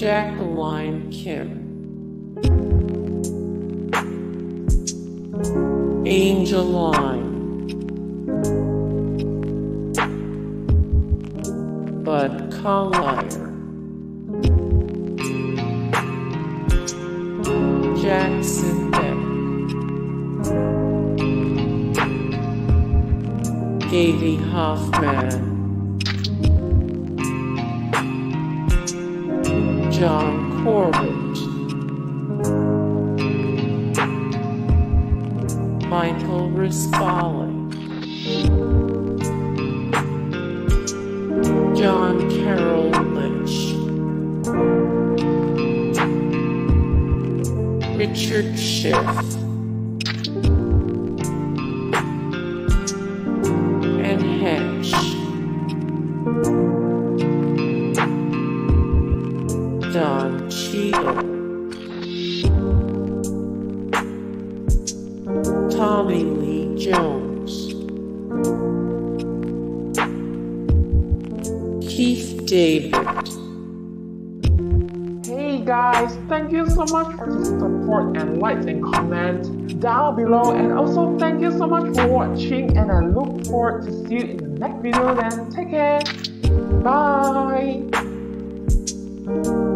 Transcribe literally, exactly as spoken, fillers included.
Jacqueline Kim, Angeline, Bud Collier, Jackson Beck, Davey Hoffman, John Corbett, Michael Rispoli, John Carroll Lynch, Richard Schiff, and Hench, Don Cheadle, Tommy Lee Jones, Keith David. Hey guys, thank you so much for the support and likes and comments down below, and also thank you so much for watching, and I look forward to see you in the next video. Then take care, bye.